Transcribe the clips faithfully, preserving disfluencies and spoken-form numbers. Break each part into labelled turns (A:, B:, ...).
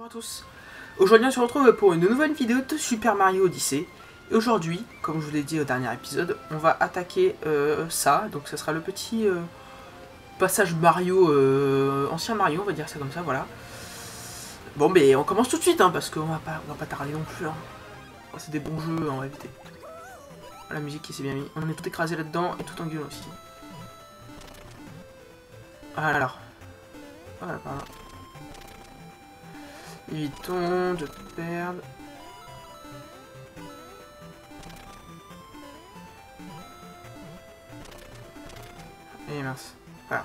A: à tous. Aujourd'hui on se retrouve pour une nouvelle vidéo de Super Mario Odyssey. Et aujourd'hui, comme je vous l'ai dit au dernier épisode, on va attaquer euh, ça. Donc ça sera le petit euh, passage Mario, euh, ancien Mario, on va dire ça comme ça, voilà. Bon mais on commence tout de suite, hein, parce qu'on va pas, on va pas tarder non plus. Hein. Oh, c'est des bons jeux, on va éviter. La musique qui s'est bien mise. On est tout écrasé là-dedans et tout en gueule aussi. Ah là là. Voilà, par là. Évitons de perdre. Et mince. Voilà.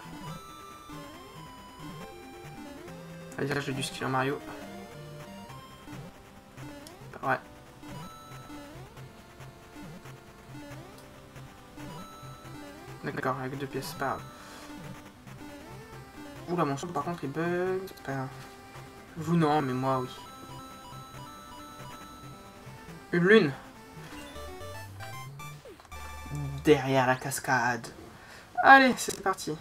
A: Allez, là j'ai du skill en Mario. Pas vrai. D'accord, avec deux pièces, c'est pas grave. Oula, mon son par contre il bug. C'est pas grave. Vous non, mais moi oui. Une lune. Derrière la cascade. Allez, c'est parti.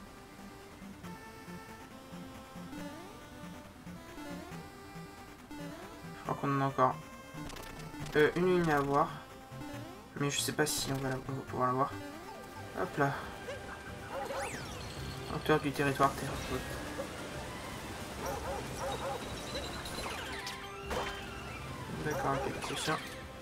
A: Je crois qu'on en a encore euh, une ligne à avoir. Mais je sais pas si on va, la, on va pouvoir la voir. Hop là. Hauteur du territoire terrestre. D'accord, ok, c'est sûr.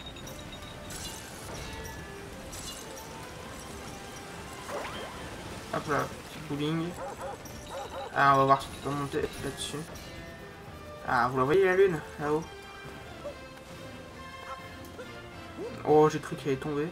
A: Hop là, petit bowling. Ah, on va voir si on peut monter là-dessus. Ah, vous la voyez la lune, là-haut? Oh, j'ai cru qu'elle allait tomber.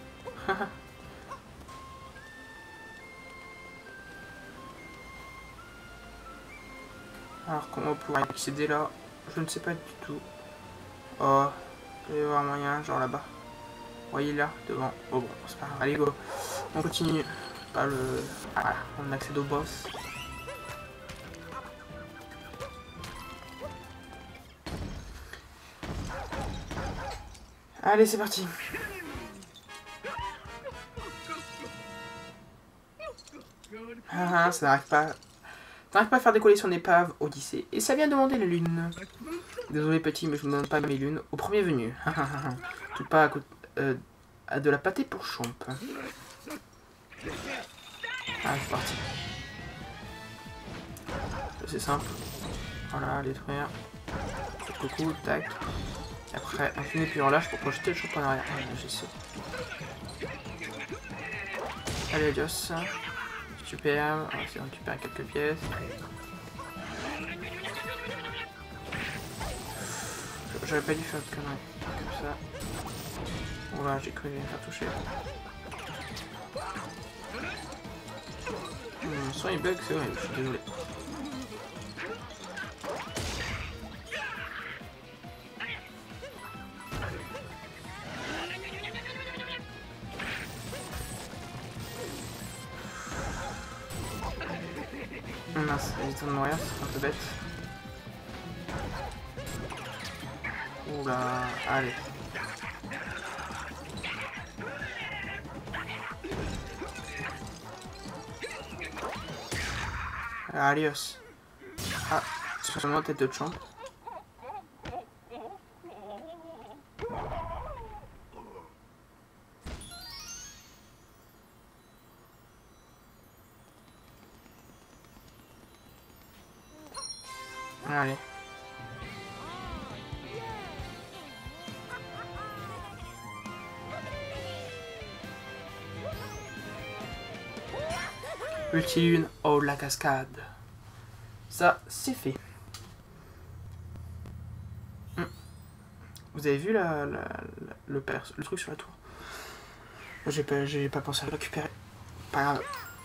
A: Alors, comment on pourrait accéder là? Je ne sais pas du tout. Oh, il va y avoir moyen, genre là-bas. Vous voyez là, devant. Oh bon, c'est pas grave. Allez, go. On continue. Pas le... Voilà, on accède au boss. Allez, c'est parti. Ah, ça n'arrive pas. Ça n'arrive pas à faire décoller son épave Odyssey. Et ça vient demander la lune. Désolé petit, mais je ne donne pas mes lunes au premier venu. Tout pas à, côté, euh, à de la pâtée pour chomp. Ah, c'est parti. C'est simple. Voilà, détruire. Coucou, tac. Et après, infini puis on lâche pour projeter le chomp en arrière. Ah, j'essaie. Allez, adios. Super. On va essayer de récupérer quelques pièces. J'aurais pas dû faire de conneries comme ça. Voilà, j'ai cru les faire toucher. Mon son il bug, c'est vrai, je suis désolé. Mince, évitons de mourir, c'est un peu bête. Oula, allez. Adios. Ah, c'est seulement tête de champ. Allez. Multilune, oh la cascade. Ça, c'est fait. Hum. Vous avez vu la, la, la, le, pers le truc sur la tour? J'ai pas, j'ai pas pensé à le récupérer. Pas grave.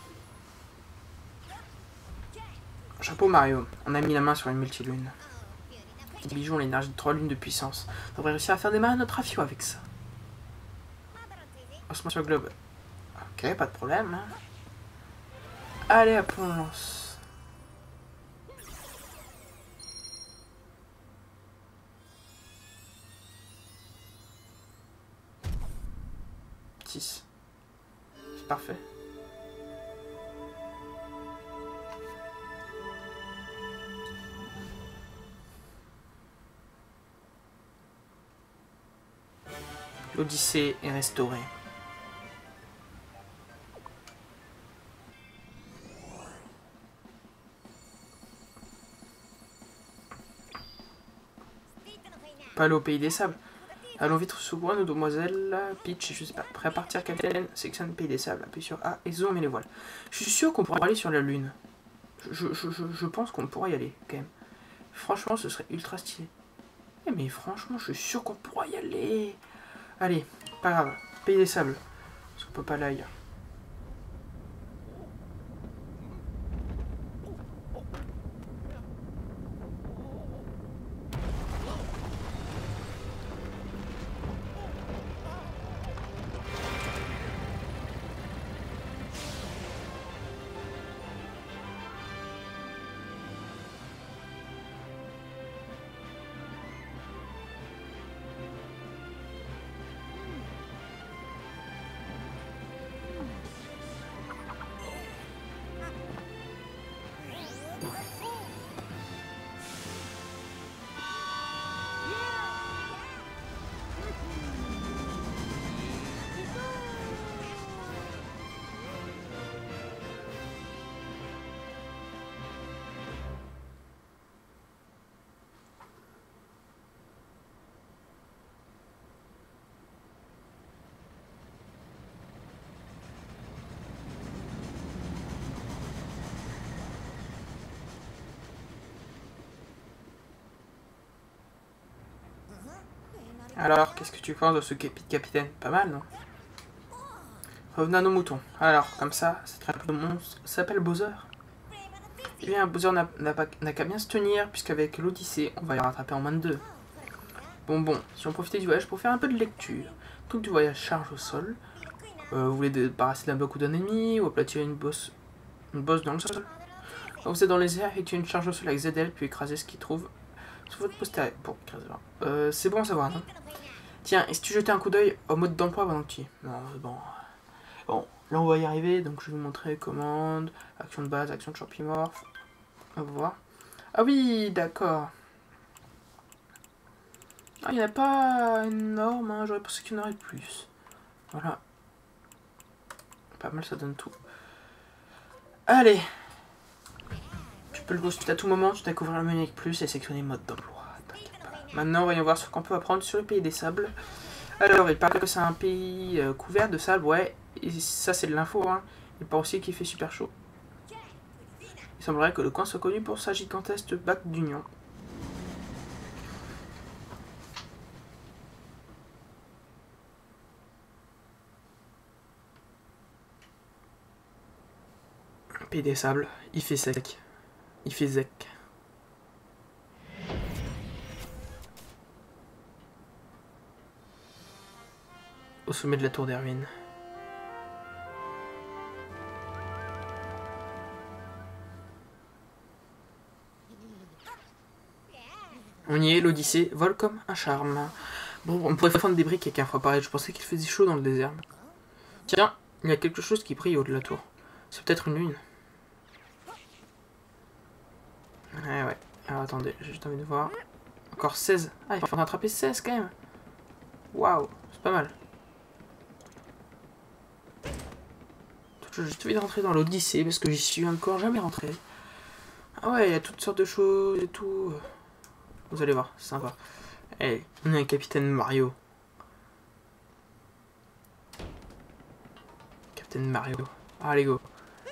A: Chapeau Mario, on a mis la main sur une multilune. Dirigeons l'énergie de trois lunes de puissance. On devrait réussir à faire démarrer notre afio avec ça. Osmose sur le globe. Ok, pas de problème. Hein. Allez, hop, on lance. six. C'est parfait. L'Odyssée est restaurée. Pas aller au pays des sables. Allons vite secourir nos demoiselles. Peach, je sais pas. Prêt à partir, capitaine. Sélectionne le pays des sables. Appuie sur A et zoom et les voiles. Je suis sûr qu'on pourra aller sur la lune. Je, je, je, je pense qu'on pourra y aller, quand même. Franchement, ce serait ultra stylé. Eh mais franchement, je suis sûr qu'on pourra y aller. Allez, pas grave. Pays des sables. Parce qu'on peut pas aller ailleurs. Alors, qu'est-ce que tu penses de ce capi capitaine? Pas mal, non? Revenons à nos moutons. Alors, comme ça, cette race de monstre s'appelle Bowser. Eh bien, Bowser n'a qu'à bien se tenir, puisqu'avec l'Odyssée, on va les rattraper en moins de deux. Bon, bon, si on profitait du voyage pour faire un peu de lecture. Tout du voyage charge au sol. Euh, vous voulez débarrasser d'un bloc ou d'un ennemi, ou aplatir une bosse, une bosse dans le sol. Quand vous êtes dans les airs, effectuez une charge au sol avec Z L, puis écraser ce qui trouve sur votre postérieur. Bon, euh, c'est bon à savoir, non? Tiens, et si tu jetais un coup d'œil au mode d'emploi pendant que tu y es? Non, bon. Bon, là on va y arriver, donc je vais vous montrer commande, action de base, action de champimorph. On va voir. Ah oui, d'accord. Ah, il n'y en a pas énorme, hein. J'aurais pensé qu'il y en aurait plus. Voilà. Pas mal, ça donne tout. Allez. Tu peux le booster à tout moment, tu découvres le menu avec plus et sélectionner mode d'emploi. Maintenant, voyons voir ce qu'on peut apprendre sur le pays des sables. Alors, il paraît que c'est un pays euh, couvert de sable, ouais. Et ça, c'est de l'info, hein. Il paraît aussi qu'il fait super chaud. Il semblerait que le coin soit connu pour sa gigantesque bac d'union. Pays des sables, il fait sec. Il fait sec. Au sommet de la tour des ruines. On y est, l'Odyssée vole comme un charme. Bon, on pourrait fendre des briques avec un froid pareil. Je pensais qu'il faisait chaud dans le désert. Tiens, il y a quelque chose qui brille au-delà de la tour. C'est peut-être une lune. Ouais, ouais. Alors attendez, j'ai juste envie de voir. Encore seize. Ah, il faut en attraper seize quand même. Waouh, c'est pas mal. J'ai juste envie de rentrer dans l'Odyssée parce que j'y suis encore jamais rentré. Ah ouais, il y a toutes sortes de choses et tout. Vous allez voir, c'est sympa. Hey, on est un capitaine Mario. Capitaine Mario. Allez, go.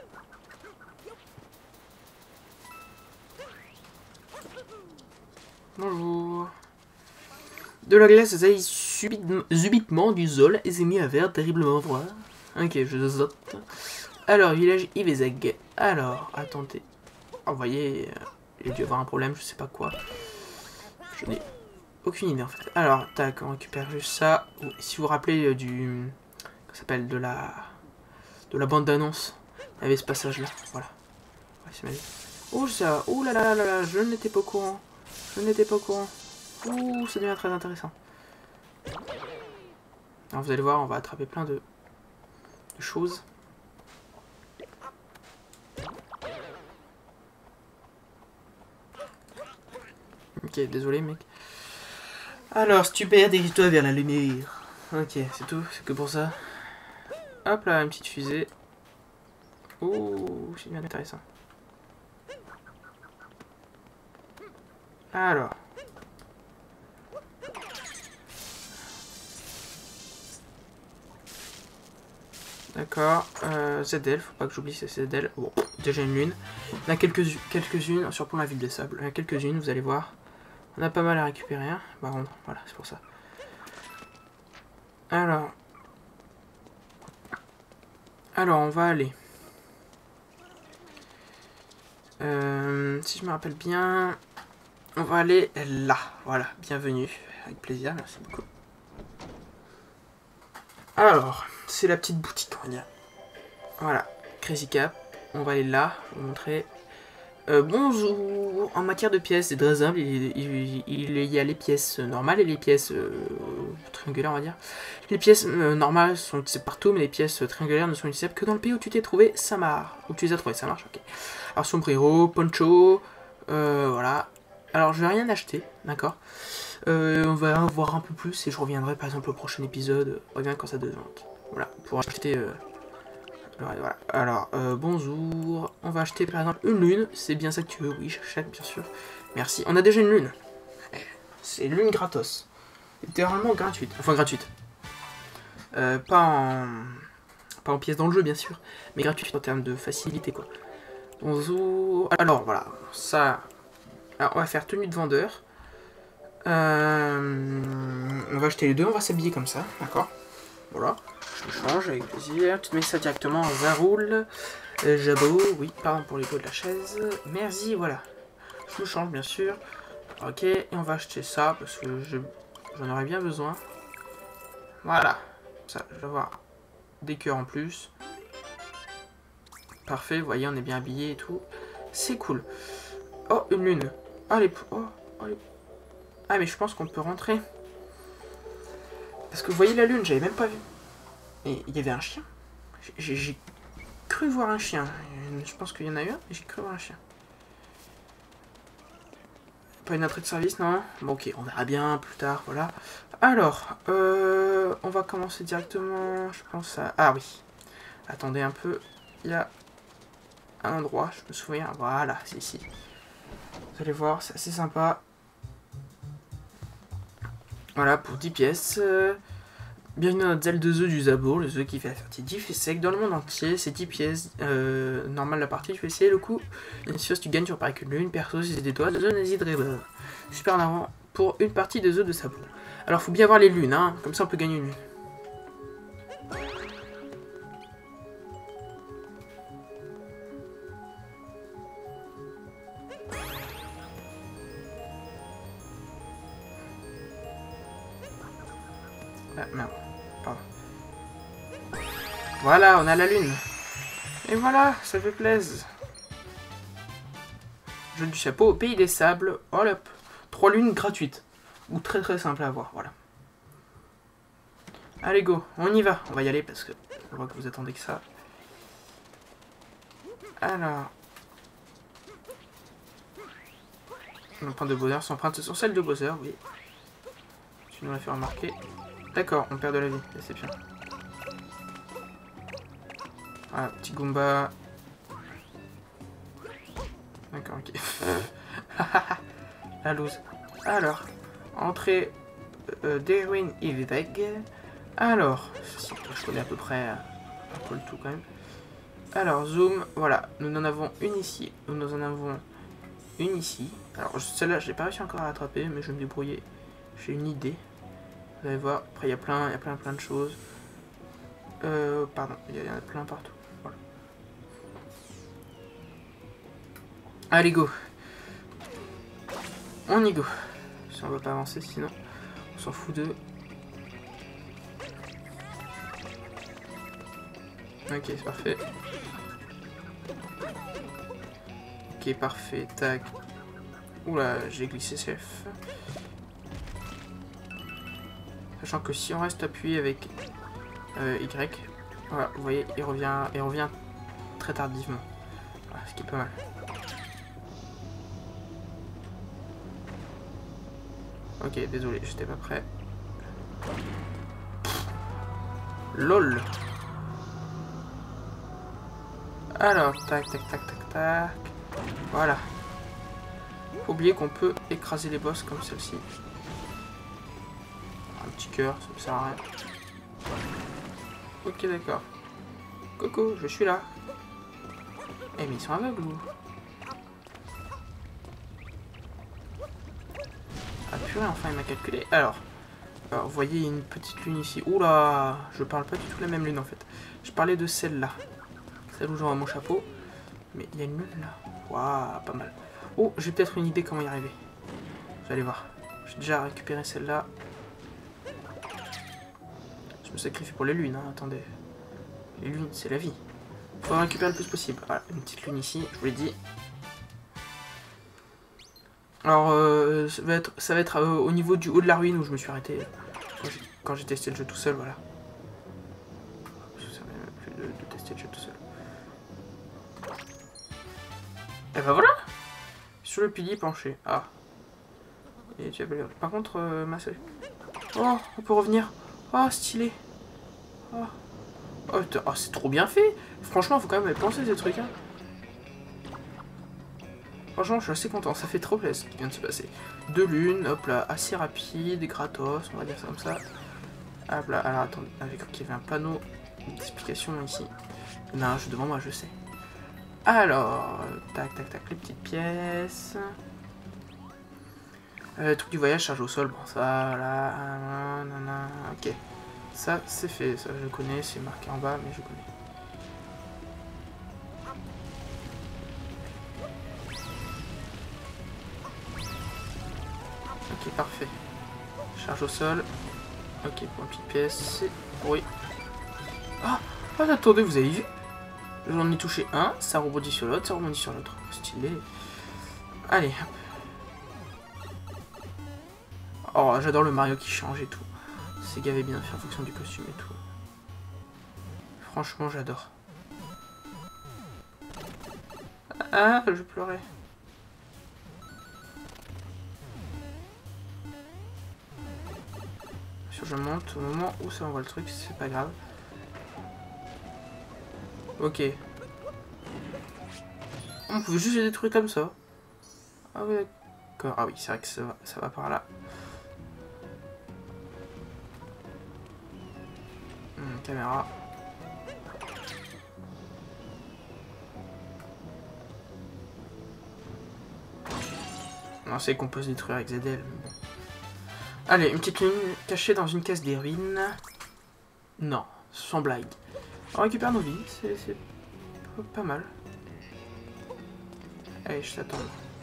A: Bonjour. De la glace zaille subitement du sol et s'est mis à faire terriblement froid. Ok, je zote. Alors, village Ivezeg. Alors, attendez. Oh, vous voyez, euh, il a dû avoir un problème, je sais pas quoi. Je n'ai aucune idée en fait. Alors, tac, on récupère juste ça. Si vous vous rappelez euh, du... Ça s'appelle de la... De la bande d'annonce. Il y avait ce passage là, voilà. Ouais, c'est magique. Oh ça, oh là là là là, je n'étais pas au courant. Je n'étais pas au courant. Ouh, ça devient très intéressant. Alors vous allez voir, on va attraper plein de, de choses. Ok, désolé mec. Alors, stupère, dirige-toi vers la lumière. Ok, c'est tout, c'est que pour ça. Hop là, une petite fusée. Oh, c'est bien intéressant. Alors. D'accord. Euh, Z L, faut pas que j'oublie c'est Z L. Bon, déjà une lune. On a quelques-unes quelques sur pour la ville des sables. Il y en a quelques-unes, vous allez voir. On a pas mal à récupérer. Hein. Bah, on, voilà, c'est pour ça. Alors. Alors, on va aller. Euh, si je me rappelle bien, on va aller là. Voilà, bienvenue. Avec plaisir, merci beaucoup. Alors, c'est la petite boutique, on va dire. Voilà, Crazy Cap. On va aller là, je vais vous montrer. Euh, bonjour. En matière de pièces, c'est très simple. Il, il, il, il y a les pièces normales et les pièces euh, triangulaires, on va dire. Les pièces euh, normales sont utilisées partout, mais les pièces triangulaires ne sont utilisables que dans le pays où tu t'es trouvé. Ça marche. Où tu les as trouvées, ça marche, ok. Alors, sombrero, poncho, euh, voilà. Alors, je vais rien acheter, d'accord. Euh, on va voir un peu plus et je reviendrai par exemple au prochain épisode. Je reviens quand ça devient. Voilà, pour acheter. Euh, voilà. Alors, euh, bonjour. On va acheter par exemple une lune. C'est bien ça que tu veux? Oui, j'achète, bien sûr. Merci. On a déjà une lune. C'est une lune gratos. Littéralement gratuite. Enfin, gratuite. Euh, pas en. Pas en pièces dans le jeu, bien sûr. Mais gratuite en termes de facilité, quoi. Bonjour. Alors, voilà. Ça. Alors, on va faire tenue de vendeur. Euh, on va acheter les deux, on va s'habiller comme ça, d'accord. Voilà, je change avec plaisir. Tu te mets ça directement en Zaroul. Euh, Jabot, oui, pardon pour les dos de la chaise. Merci, voilà. Je me change bien sûr. Ok, et on va acheter ça parce que j'en aurais bien besoin. Voilà, ça, je vais avoir des cœurs en plus. Parfait, vous voyez, on est bien habillé et tout. C'est cool. Oh, une lune. Allez, oh, allez. Ah, mais je pense qu'on peut rentrer. Parce que vous voyez la lune, j'avais même pas vu. Et il y avait un chien. J'ai cru voir un chien. Je pense qu'il y en a eu un, mais j'ai cru voir un chien. Pas une entrée de service, non? Bon, ok, on verra bien plus tard, voilà. Alors, euh, on va commencer directement, je pense à... Ah oui. Attendez un peu. Il y a un endroit, je me souviens. Voilà, c'est ici. Vous allez voir, c'est assez sympa. Voilà, pour dix pièces. Euh, bienvenue dans notre zèle de œufs du Zabot, le œuf qui fait la fertilité, fait sec dans le monde entier. C'est dix pièces. Euh, normal la partie, je vais essayer le coup. Bien sûr, si tu gagnes, tu repars avec une lune. Perso, si c'est des doigts, deux œufs, n'hésiterai pas. Super en avant pour une partie de œufs de Zabot. Alors, faut bien avoir les lunes, hein. Comme ça, on peut gagner une lune. Ah, merde. Pardon. Voilà, on a la lune. Et voilà, ça fait plaisir. Jeu du chapeau au pays des sables. Oh là, trois lunes gratuites. Ou très très simple à avoir, voilà. Allez go, on y va. On va y aller parce que je vois que vous attendez que ça. Alors. L'empreinte de Bowser, son empreinte sur celle de Bowser, oui. Tu nous l'as fait remarquer. D'accord, on perd de la vie, déception. Ah, petit Goomba. D'accord, ok. La loose. Alors, entrée euh, des ruines Iveg. Alors, je connais à peu près un peu le tout quand même. Alors, zoom, voilà, nous en avons une ici, nous en avons une ici. Alors, celle-là, je n'ai pas réussi encore à rattraper, mais je vais me débrouiller. J'ai une idée. Vous allez voir, après il y a plein, il y a plein, plein de choses. Euh, pardon, il y en a plein partout. Voilà. Allez, go. On y go. Si on ne va pas avancer, sinon, on s'en fout d'eux. Ok, c'est parfait. Ok, parfait. Tac. Oula, j'ai glissé safe. Sachant que si on reste appuyé avec euh, Y, voilà, vous voyez, il revient, il revient très tardivement. Voilà, ce qui est pas mal. Ok, désolé, j'étais pas prêt. Lol. Alors, tac, tac, tac, tac, tac. Voilà. Faut oublier qu'on peut écraser les boss comme celle-ci. Un petit cœur, ça me sert à rien. Ok, d'accord. Coco, je suis là. Eh, mais ils sont aveugles ou... Ah purée, enfin il m'a calculé. Alors, alors, vous voyez une petite lune ici. Oula, je parle pas du tout de la même lune en fait. Je parlais de celle-là. Celle où j'aurai mon chapeau. Mais il y a une lune là. Waouh, pas mal. Oh, j'ai peut-être une idée comment y arriver. Vous allez voir. J'ai déjà récupéré celle-là. Je me sacrifie pour les lunes, hein, attendez. Les lunes, c'est la vie. Faut en récupérer le plus possible. Voilà, une petite lune ici, je vous l'ai dit. Alors, euh, ça va être, ça va être euh, au niveau du haut de la ruine où je me suis arrêté quand j'ai testé le jeu tout seul, voilà. Ça ne servait même plus de, de tester le jeu tout seul. Et ben voilà. Sur le pilier penché. Ah. Et tu as balayé. Par contre, euh, ma sœur. Oh, on peut revenir. Oh, stylé. Oh, oh, oh c'est trop bien fait. Franchement, faut quand même penser ces trucs. Hein. Franchement, je suis assez content. Ça fait trop plaisir ce qui vient de se passer. Deux lunes, hop là, assez rapide, gratos, on va dire ça comme ça. Hop là, alors attendez, j'ai cru qu'il y avait un panneau d'explication ici. Il y en a un jeu devant moi, je sais. Alors, tac, tac, tac, les petites pièces. Euh, truc du voyage, charge au sol, bon ça, là, nanana, ok. Ça, c'est fait, ça je connais, c'est marqué en bas, mais je connais. Ok, parfait. Charge au sol. Ok, pour une petite pièce. Oui. Ah, ah, attendez, vous avez vu? J'en ai touché un, ça rebondit sur l'autre, ça rebondit sur l'autre. Stylé. Allez, hop. Oh, j'adore le Mario qui change et tout. C'est gavé bien fait en fonction du costume et tout. Franchement, j'adore. Ah, je pleurais. Je monte au moment où ça envoie le truc, c'est pas grave. Ok. On pouvait juste des trucs comme ça. Ah oui, d'accord. Ah oui, c'est vrai que ça va, ça va par là. Hum, caméra. Non, c'est qu'on peut se détruire avec Z L. Bon. Allez, une petite ligne cachée dans une caisse des ruines. Non, sans blague. On récupère nos vies, c'est pas mal. Allez, je t'attends.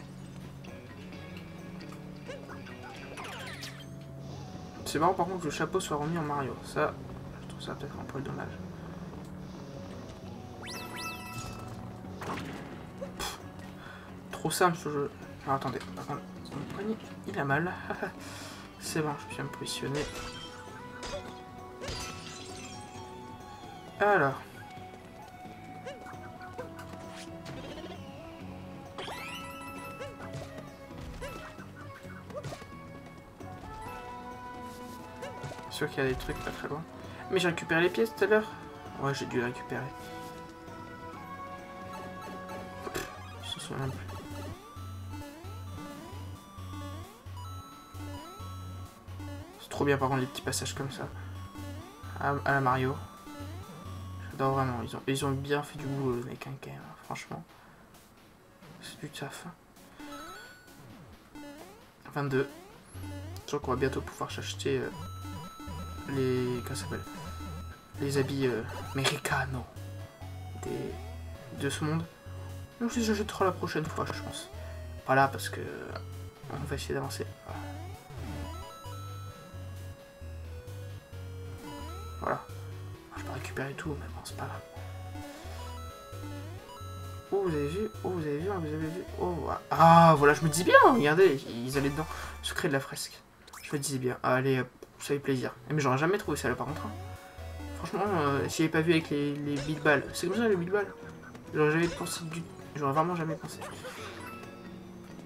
A: C'est marrant par contre que le chapeau soit remis en Mario. Ça, je trouve ça peut-être un peu dommage. Pff, trop simple ce jeu. Alors, attendez, par contre, mon poignet, il a mal. C'est bon, je viens me positionner. Alors. Sûr qu'il y a des trucs pas très loin. Mais j'ai récupéré les pièces tout à l'heure. Ouais, j'ai dû les récupérer. Je me souviens même plus. C'est trop bien par contre les petits passages comme ça. À, à la Mario. J'adore vraiment. Ils ont, ils ont bien fait du boulot, les mecs, hein, quand même, franchement. C'est du taf. vingt-deux. Je crois qu'on va bientôt pouvoir s'acheter euh, les. Comment ça s'appelle? Les habits euh, Americano des, de ce monde. Donc je les achèterai la prochaine fois, je pense. Voilà, parce que on va essayer d'avancer. Voilà. Voilà. Je peux récupérer tout, mais bon, c'est pas grave. Oh, vous avez vu? Oh, vous avez vu? Vous avez vu? Oh, ah, voilà, je me dis bien, regardez, ils allaient dedans. Secret de la fresque. Je me disais bien. Allez, ça fait plaisir. Mais j'aurais jamais trouvé ça là, par contre. Hein. Franchement, euh, si j'avais pas vu avec les, les mille balles. C'est comme ça, les mille balles. J'aurais jamais pensé du... J'aurais vraiment jamais pensé.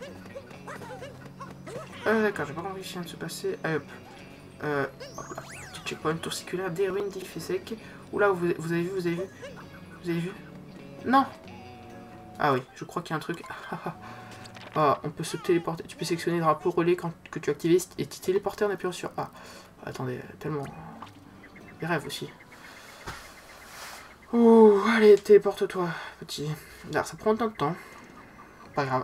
A: Ah, d'accord, j'ai pas compris ce qui vient de se passer. Allez, hop. Euh, hop là. petit checkpoint, tour circulaire, des ruines, des faits secs. Oula, vous, vous avez vu, vous avez vu Vous avez vu Non. Ah oui, je crois qu'il y a un truc. Ah, on peut se téléporter. Tu peux sélectionner le drapeau relais quand que tu actives et t'y téléporter en appuyant sur A. Attendez, tellement... Les rêves aussi. Oh, allez, téléporte-toi, petit. Alors, ça prend un temps de temps. Pas grave.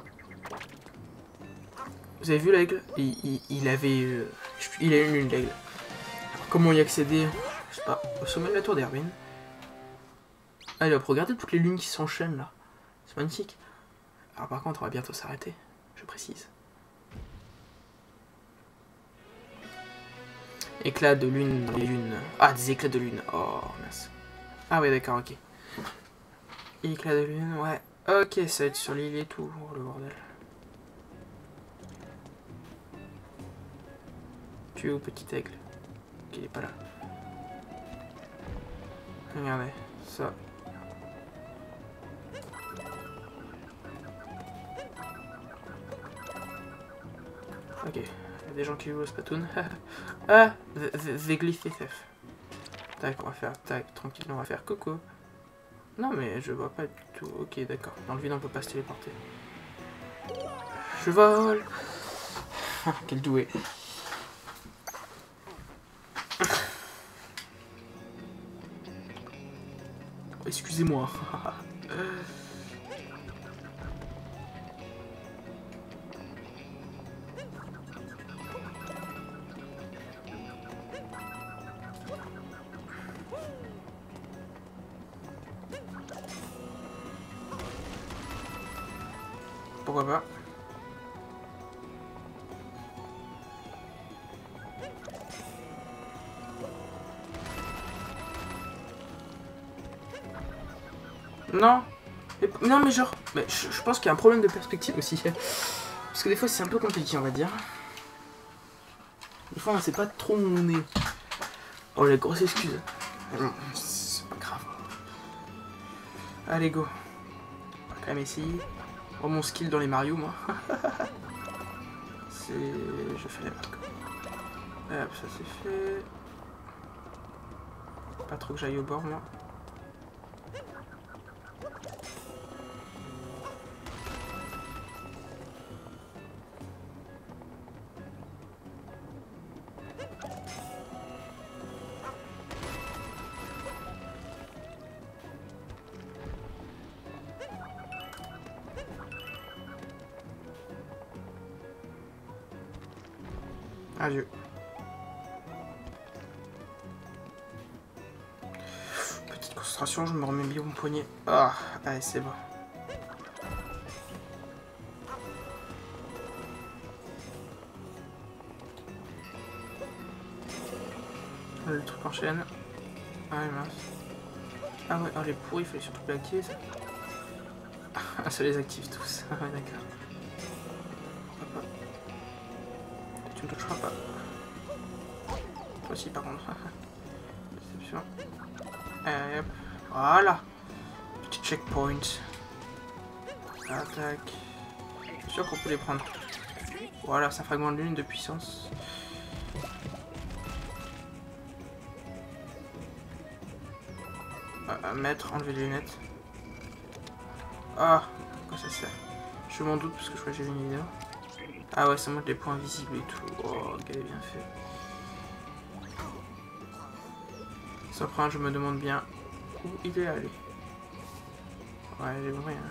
A: Vous avez vu l'aigle? il, il, il avait... Euh, il a une lune d'aigle. Comment y accéder? Je sais pas. Au sommet de la tour des ruines. Allez hop, regardez toutes les lunes qui s'enchaînent là. C'est magnifique. Alors par contre, on va bientôt s'arrêter. Je précise. Éclats de lune dans les lunes. Ah, des éclats de lune. Oh, mince. Ah ouais, d'accord, ok. Éclats de lune, ouais. Ok, ça va être sur l'île et tout. Oh, le bordel. Tu es où, petit aigle? Ok, il est pas là. Regardez, ça. Ok, il y a des gens qui jouent au Splatoon. Ah, the glyph. Tac, on va faire, tac, tranquille, on va faire coucou. Non mais je vois pas du tout. Ok, d'accord. Dans le vide on peut pas se téléporter. Je vole. Quel doué. Excusez-moi. Pourquoi pas? Non. Mais, non mais genre, mais je, je pense qu'il y a un problème de perspective aussi. Parce que des fois c'est un peu compliqué on va dire. Des fois on sait pas trop où on est. Oh la grosse excuse. C'est pas grave. Allez go. On va quand même essayer. Oh mon skill dans les Mario moi. C'est... Je fais la marque. Hop, ça c'est fait. Pas trop que j'aille au bord moi. Adieu. Petite concentration, je me remets bien mon poignet. Ah, allez, c'est bon. Le truc enchaîne. Ah ouais, mince. Ah ouais, oh, les pourris, il fallait surtout pas activer ça. Ah, ça les active tous. Ah ouais, d'accord. Tu ne toucheras pas. Toi aussi, par contre. Déception. Allez, hop. Voilà. Petit checkpoint. Attaque. Je suis sûr qu'on peut les prendre. Voilà, c'est un fragment de lune de puissance. À mettre, enlever les lunettes. Ah, quoi ça sert? Je m'en doute parce que je crois que j'ai vu une vidéo. Ah ouais, ça montre les points invisibles et tout. Oh, qu'elle est bien fait. Sans prendre, je me demande bien où il est allé. Ouais, j'ai bruit, hein.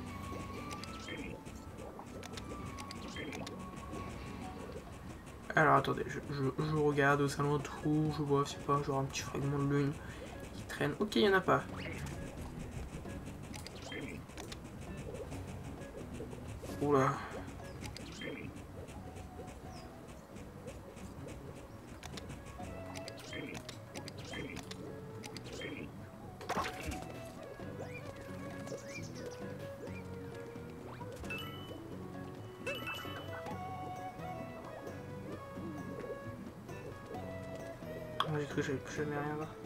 A: Alors attendez, je, je, je regarde au salon tout, je vois, c'est pas genre un petit fragment de lune qui traîne. Ok, il y en a pas. Oula. J'ai cru que j'avais plus jamais rien là.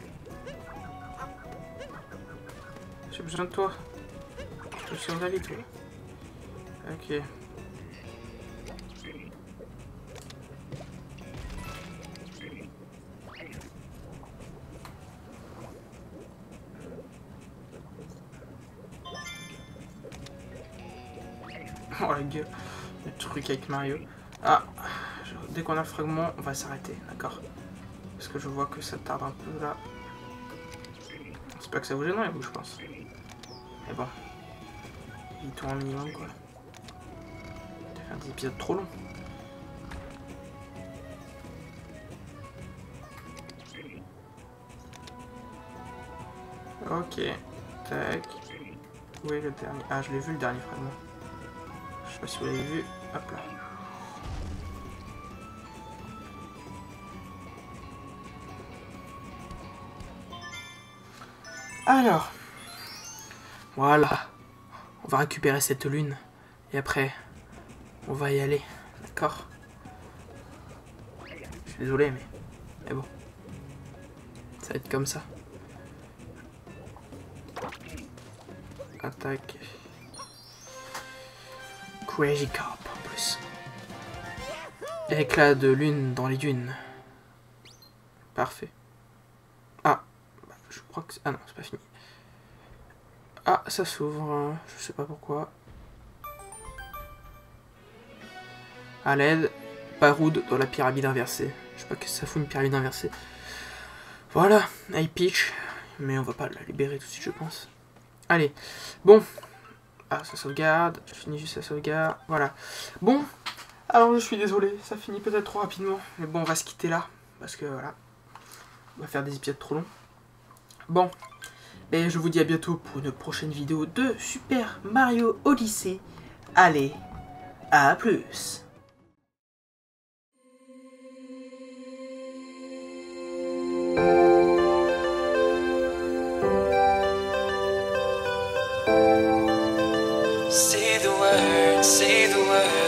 A: J'ai besoin de toi. Je te surveille toi. Ok. Oh la gueule, le truc avec Mario. Ah, dès qu'on a le fragment, on va s'arrêter, d'accord? Parce que je vois que ça tarde un peu là. C'est pas que ça vous gêne, vous, je pense. Mais bon. Il tourne un minimum, quoi. Ça va faire des épisodes trop longs. Ok. Tac. Où est le dernier? Ah, je l'ai vu le dernier fragment. Je sais pas si vous l'avez vu. Hop là. Alors. Voilà. On va récupérer cette lune. Et après, on va y aller. D'accord? Je suis désolé, mais... Mais bon. Ça va être comme ça. Attaque. Crazy Carp en plus. Éclat de lune dans les dunes. Parfait. Ah. Je crois que... Ah non, c'est pas fini. Ah, ça s'ouvre. Je sais pas pourquoi. À l'aide. Baroud dans la pyramide inversée. Je sais pas que ça fout une pyramide inversée. Voilà. High Peach. Mais on va pas la libérer tout de suite, je pense. Allez. Bon. Ah, ça sauvegarde. Je finis juste la sauvegarde. Voilà. Bon. Alors, je suis désolé. Ça finit peut-être trop rapidement. Mais bon, on va se quitter là. Parce que voilà. On va faire des épisodes trop longs. Bon. Et je vous dis à bientôt pour une prochaine vidéo de Super Mario Odyssey. Allez, à plus! Say the word, say the word.